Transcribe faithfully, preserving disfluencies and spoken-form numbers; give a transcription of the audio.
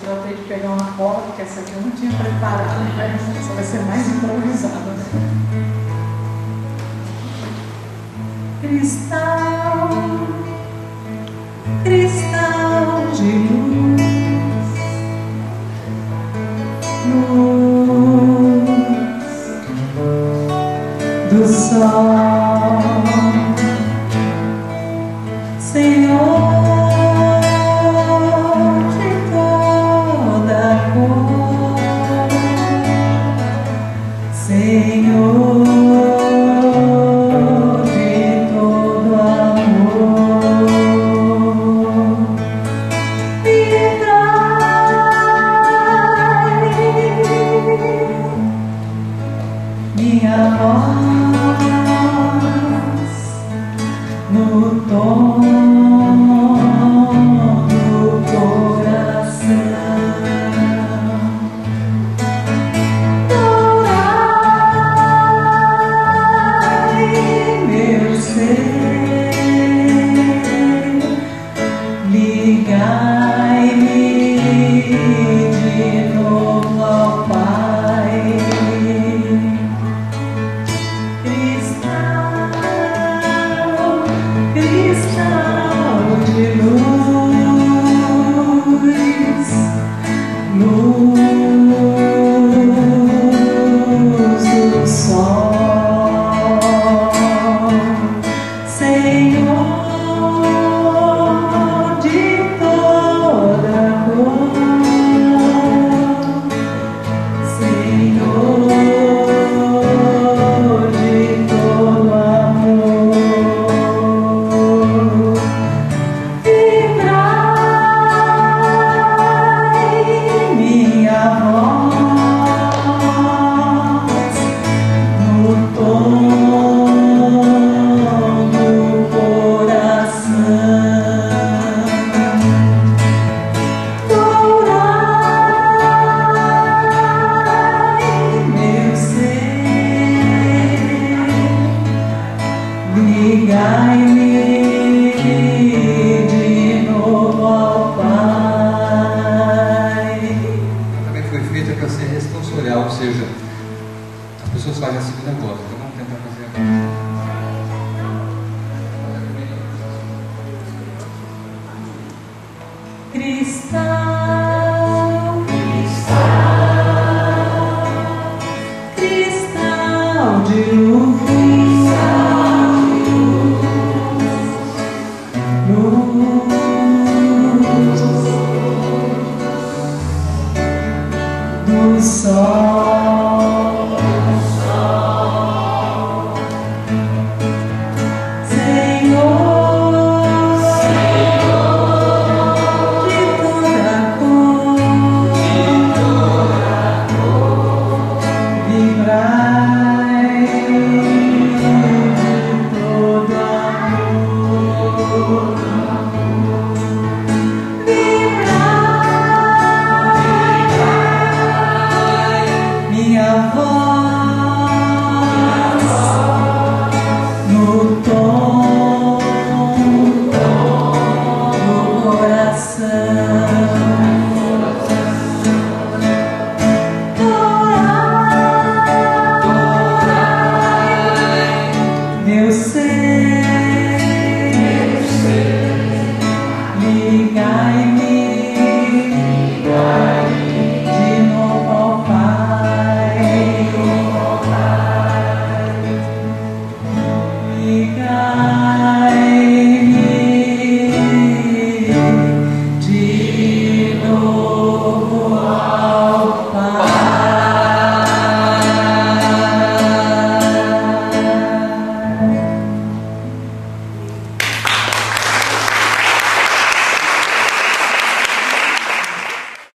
vou ter que pegar uma cola, porque essa aqui eu não tinha preparado, né? Essa vai ser mais improvisada, né? Cristal, cristal de luz, luz do sol, Senhor de toda cor, Senhor de todo amor, me trai minha voz no tom do coração, dourai meu ser, ligai-me de novo ao Pai. Cristal, cristal de luz, luz do sol, Senhor de toda cor, Senhor de todo amor, vibrai minha voz no tom do coração, dourai meu ser, ligai-me de novo ao Pai. Também foi feita para ser responsorial, ou seja, as pessoas fazem a segunda voz, então vamos tentar fazer agora. Cristal, cristal de luz, luz do sol, Senhor de toda cor, vibrai de todo amor, vibrai minha voz no tom do coração, dourai meu ser, ligai-me de novo ao Pai, ligai-me de novo.